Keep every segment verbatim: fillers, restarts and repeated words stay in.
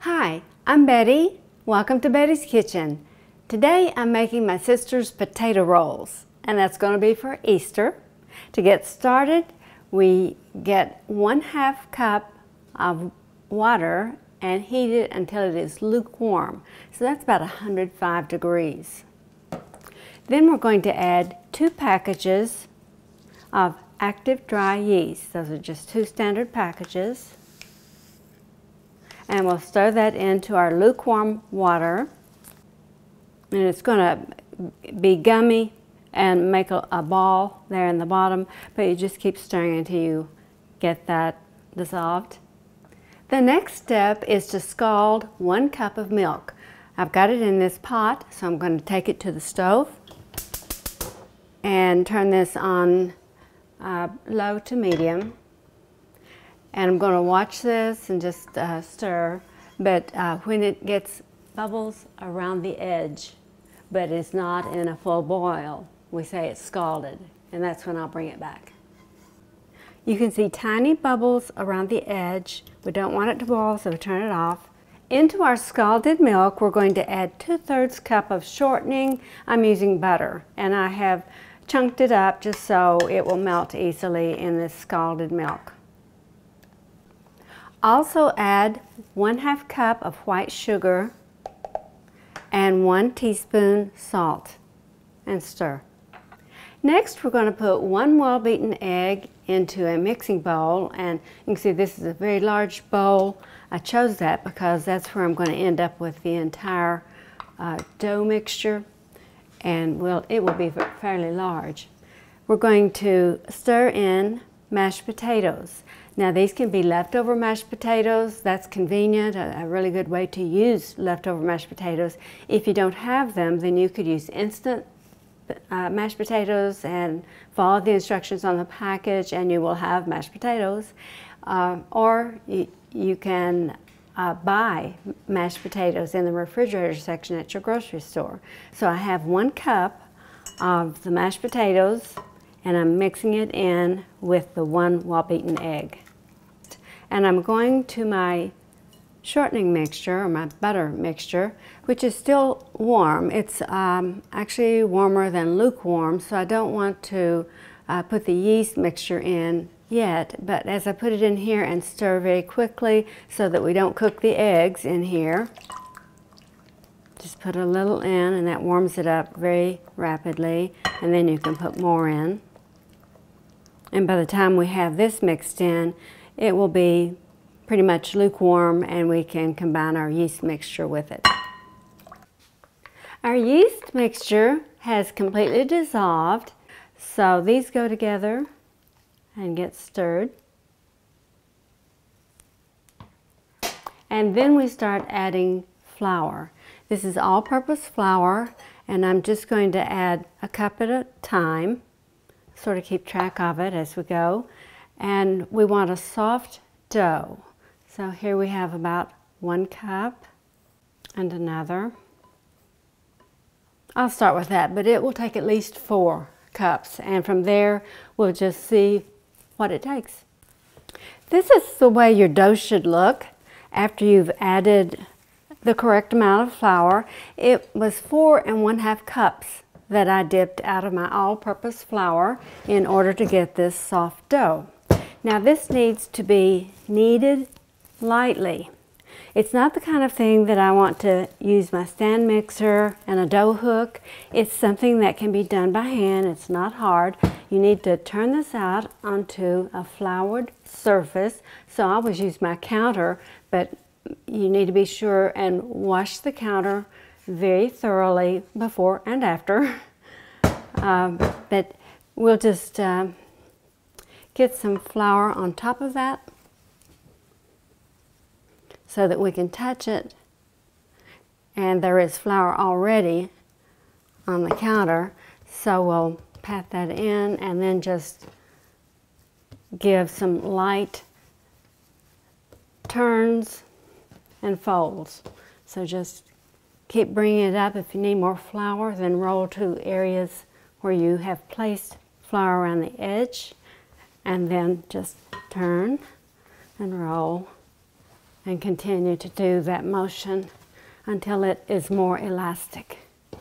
Hi, I'm Betty. Welcome to Betty's Kitchen. Today I'm making my sister's potato rolls, and that's going to be for Easter. To get started, we get one half cup of water and heat it until it is lukewarm. So that's about one hundred five degrees. Then we're going to add two packages of active dry yeast. Those are just two standard packages. And we'll stir that into our lukewarm water. And it's going to be gummy and make a, a ball there in the bottom, but you just keep stirring until you get that dissolved. The next step is to scald one cup of milk. I've got it in this pot, so I'm going to take it to the stove and turn this on uh, low to medium. And I'm going to watch this and just uh, stir, but uh, when it gets bubbles around the edge, but it's not in a full boil, we say it's scalded, and that's when I'll bring it back. You can see tiny bubbles around the edge. We don't want it to boil, so we turn it off. Into our scalded milk, we're going to add two thirds cup of shortening. I'm using butter, and I have chunked it up just so it will melt easily in this scalded milk. Also add one half cup of white sugar and one teaspoon salt and stir. Next, we're going to put one well-beaten egg into a mixing bowl, and you can see this is a very large bowl. I chose that because that's where I'm going to end up with the entire uh, dough mixture, and well, it will be fairly large. We're going to stir in mashed potatoes. Now these can be leftover mashed potatoes. That's convenient, a, a really good way to use leftover mashed potatoes. If you don't have them, then you could use instant uh, mashed potatoes and follow the instructions on the package and you will have mashed potatoes. Uh, or you, you can uh, buy mashed potatoes in the refrigerator section at your grocery store. So I have one cup of the mashed potatoes, and I'm mixing it in with the one well-beaten egg. And I'm going to my shortening mixture, or my butter mixture, which is still warm. It's um, actually warmer than lukewarm, so I don't want to uh, put the yeast mixture in yet, but as I put it in here and stir very quickly so that we don't cook the eggs in here, just put a little in and that warms it up very rapidly, and then you can put more in. And by the time we have this mixed in, it will be pretty much lukewarm and we can combine our yeast mixture with it. Our yeast mixture has completely dissolved, so these go together and get stirred. And then we start adding flour. This is all-purpose flour, and I'm just going to add a cup at a time, sort of keep track of it as we go. And we want a soft dough. So here we have about one cup and another. I'll start with that, but it will take at least four cups, and from there we'll just see what it takes. This is the way your dough should look after you've added the correct amount of flour. It was four and one half cups that I dipped out of my all-purpose flour in order to get this soft dough. Now this needs to be kneaded lightly. It's not the kind of thing that I want to use my stand mixer and a dough hook. It's something that can be done by hand. It's not hard. You need to turn this out onto a floured surface. So I always use my counter, but you need to be sure and wash the counter very thoroughly before and after. Um, but we'll just uh, get some flour on top of that so that we can touch it. And there is flour already on the counter, so we'll pat that in and then just give some light turns and folds. So just keep bringing it up. If you need more flour, then roll to areas where you have placed flour around the edge, and then just turn and roll and continue to do that motion until it is more elastic.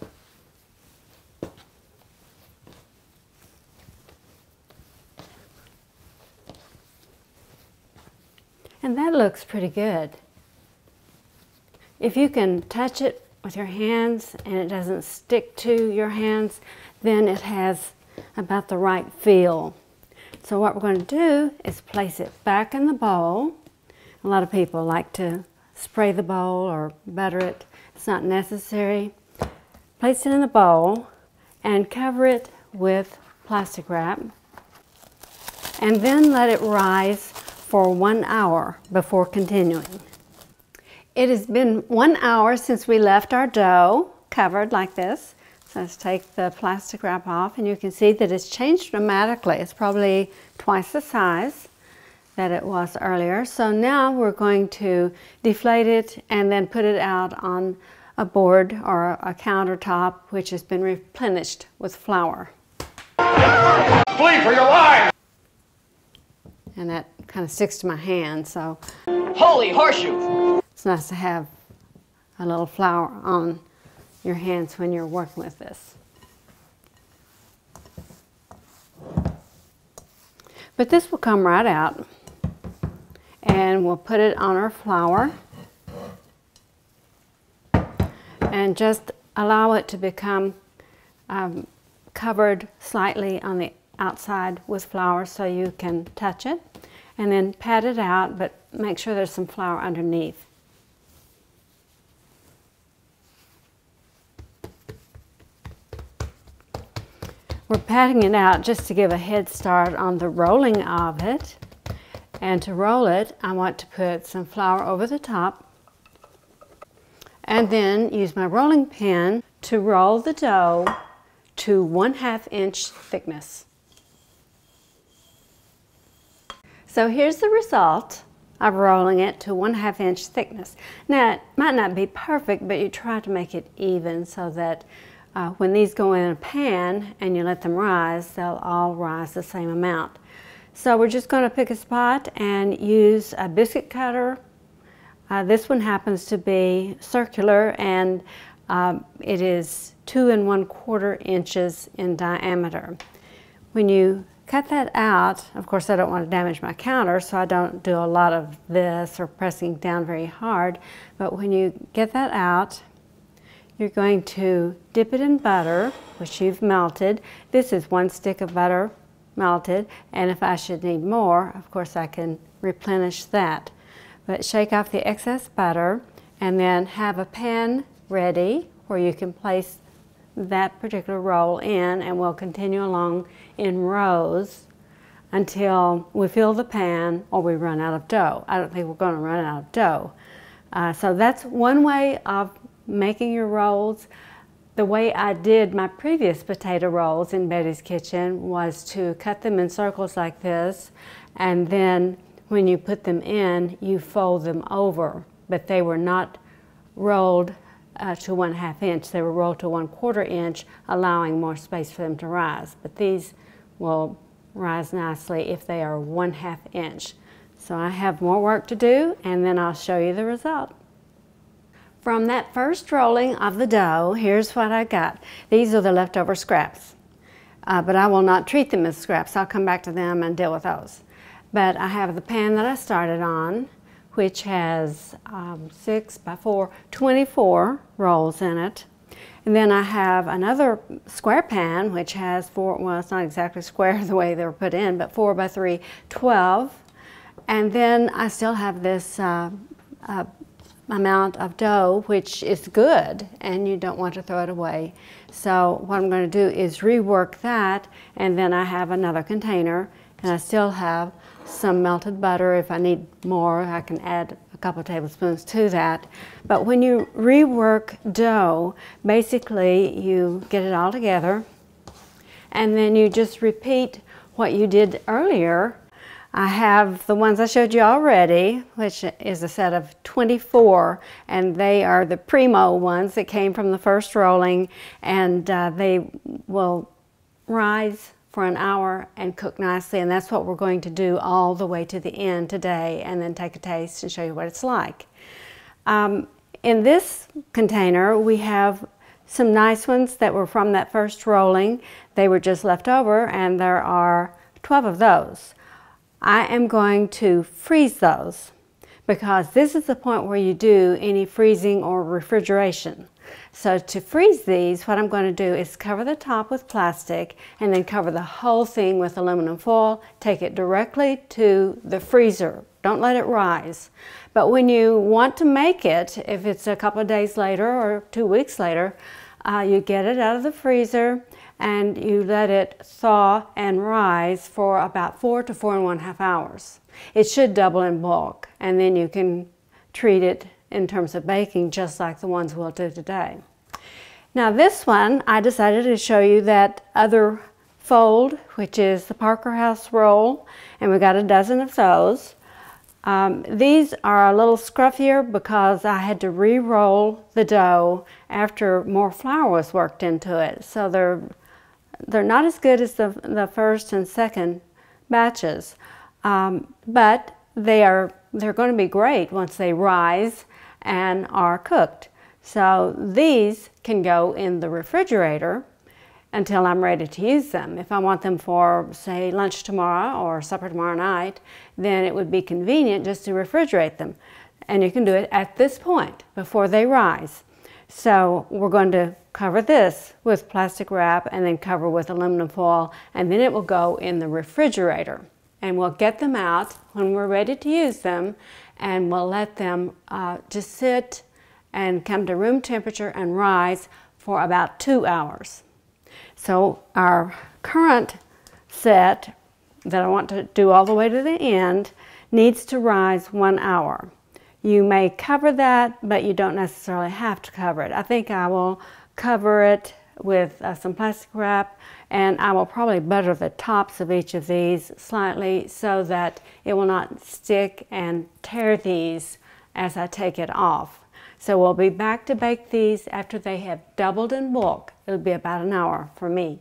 And that looks pretty good. If you can touch it with your hands and it doesn't stick to your hands, then it has about the right feel. So what we're going to do is place it back in the bowl. A lot of people like to spray the bowl or butter it. It's not necessary. Place it in the bowl and cover it with plastic wrap. And then let it rise for one hour before continuing. It has been one hour since we left our dough covered like this. So let's take the plastic wrap off, and you can see that it's changed dramatically. It's probably twice the size that it was earlier. So now we're going to deflate it and then put it out on a board or a countertop which has been replenished with flour. Flee for your life! And that kind of sticks to my hand, so Holy horseshoe! it's nice to have a little flour on your hands when you're working with this. But this will come right out, and we'll put it on our flour and just allow it to become um, covered slightly on the outside with flour so you can touch it, and then pat it out, but make sure there's some flour underneath. We're patting it out just to give a head start on the rolling of it. And to roll it, I want to put some flour over the top and then use my rolling pin to roll the dough to one half inch thickness. So here's the result of rolling it to one half inch thickness. Now, it might not be perfect, but you try to make it even so that Uh, when these go in a pan and you let them rise, they'll all rise the same amount. So we're just going to pick a spot and use a biscuit cutter. Uh, this one happens to be circular, and um, it is two and one quarter inches in diameter. When you cut that out, of course I don't want to damage my counter, so I don't do a lot of this or pressing down very hard, but when you get that out, you're going to dip it in butter, which you've melted. This is one stick of butter melted, and if I should need more, of course I can replenish that. But shake off the excess butter and then have a pan ready where you can place that particular roll in, and we'll continue along in rows until we fill the pan or we run out of dough. I don't think we're going to run out of dough. Uh, so that's one way of making your rolls. The way I did my previous potato rolls in Betty's Kitchen was to cut them in circles like this, and then when you put them in, you fold them over. But they were not rolled uh, to one half inch, they were rolled to one quarter inch, allowing more space for them to rise. But these will rise nicely if they are one half inch. So I have more work to do, and then I'll show you the result. From that first rolling of the dough, here's what I got. These are the leftover scraps, uh, but I will not treat them as scraps. I'll come back to them and deal with those. But I have the pan that I started on, which has um, six by four, twenty-four rolls in it. And then I have another square pan, which has four, well, it's not exactly square the way they were put in, but four by three, twelve. And then I still have this uh, uh, amount of dough, which is good, and you don't want to throw it away. So what I'm going to do is rework that, and then I have another container, and I still have some melted butter. If I need more, I can add a couple of tablespoons to that. But when you rework dough, basically you get it all together, and then you just repeat what you did earlier. I have the ones I showed you already, which is a set of twenty-four, and they are the primo ones that came from the first rolling, and uh, they will rise for an hour and cook nicely, and that's what we're going to do all the way to the end today, and then take a taste and show you what it's like. Um, in this container we have some nice ones that were from that first rolling. They were just left over, and there are twelve of those. I am going to freeze those because this is the point where you do any freezing or refrigeration. So to freeze these, what I'm going to do is cover the top with plastic and then cover the whole thing with aluminum foil. Take it directly to the freezer. Don't let it rise. But when you want to make it, if it's a couple of days later or two weeks later, uh, you get it out of the freezer and you let it thaw and rise for about four to four and one half hours. It should double in bulk, and then you can treat it in terms of baking just like the ones we'll do today. Now this one, I decided to show you that other fold, which is the Parker House roll, and we got a dozen of those. Um, these are a little scruffier because I had to re-roll the dough after more flour was worked into it. So they're, they're not as good as the, the first and second batches, um, but they are, they're going to be great once they rise and are cooked. So these can go in the refrigerator until I'm ready to use them. If I want them for, say, lunch tomorrow or supper tomorrow night, then it would be convenient just to refrigerate them. And you can do it at this point before they rise. So we're going to cover this with plastic wrap and then cover with aluminum foil, and then it will go in the refrigerator. And we'll get them out when we're ready to use them, and we'll let them uh, just sit and come to room temperature and rise for about two hours. So our current set that I want to do all the way to the end needs to rise one hour. You may cover that, but you don't necessarily have to cover it. I think I will cover it with uh, some plastic wrap, and I will probably butter the tops of each of these slightly so that it will not stick and tear these as I take it off. So we'll be back to bake these after they have doubled in bulk. It'll be about an hour for me.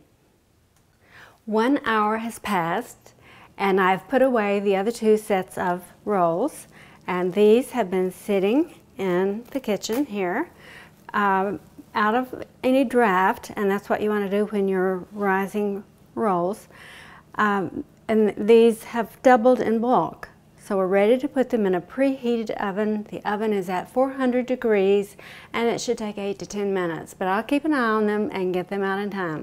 One hour has passed, and I've put away the other two sets of rolls, and these have been sitting in the kitchen here um, out of any draft, and that's what you want to do when you're rising rolls. Um, and these have doubled in bulk. So we're ready to put them in a preheated oven. The oven is at four hundred degrees, and it should take eight to ten minutes, but I'll keep an eye on them and get them out in time.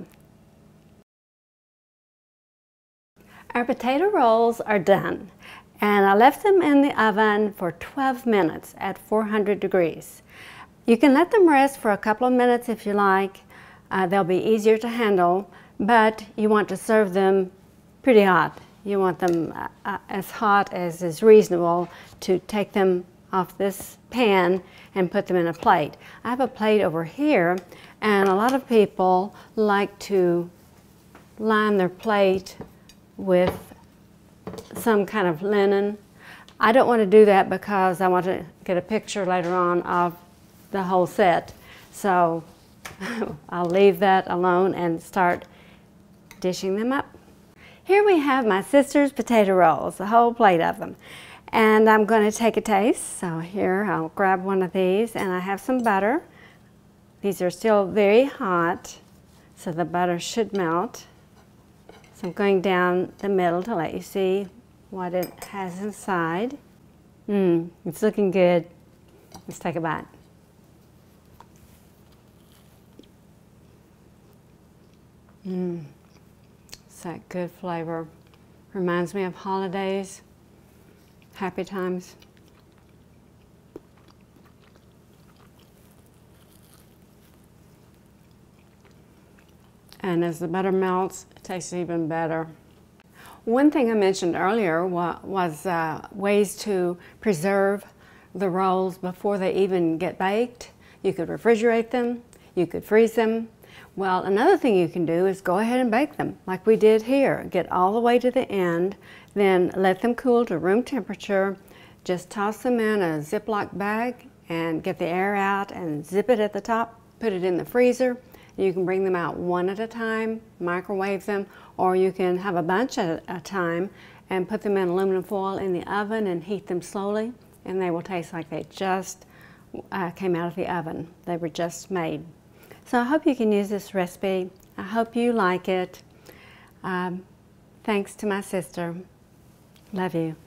Our potato rolls are done, and I left them in the oven for twelve minutes at four hundred degrees. You can let them rest for a couple of minutes if you like. Uh, they'll be easier to handle, but you want to serve them pretty hot. You want them uh, as hot as is reasonable to take them off this pan and put them in a plate. I have a plate over here, and a lot of people like to line their plate with some kind of linen. I don't want to do that because I want to get a picture later on of the whole set. So I'll leave that alone and start dishing them up. Here we have my sister's potato rolls, a whole plate of them. And I'm going to take a taste. So here, I'll grab one of these, and I have some butter. These are still very hot, so the butter should melt. So I'm going down the middle to let you see what it has inside. Mmm, it's looking good. Let's take a bite. Mmm. It's that good flavor. Reminds me of holidays, happy times. And as the butter melts, it tastes even better. One thing I mentioned earlier wa was uh, ways to preserve the rolls before they even get baked. You could refrigerate them, you could freeze them. Well, another thing you can do is go ahead and bake them like we did here. Get all the way to the end, then let them cool to room temperature. Just toss them in a Ziploc bag and get the air out and zip it at the top. Put it in the freezer You can bring them out one at a time, microwave them, or you can have a bunch at a time and put them in aluminum foil in the oven and heat them slowly, and they will taste like they just uh, came out of the oven. They were just made. So I hope you can use this recipe. I hope you like it. Um, thanks to my sister. Love you.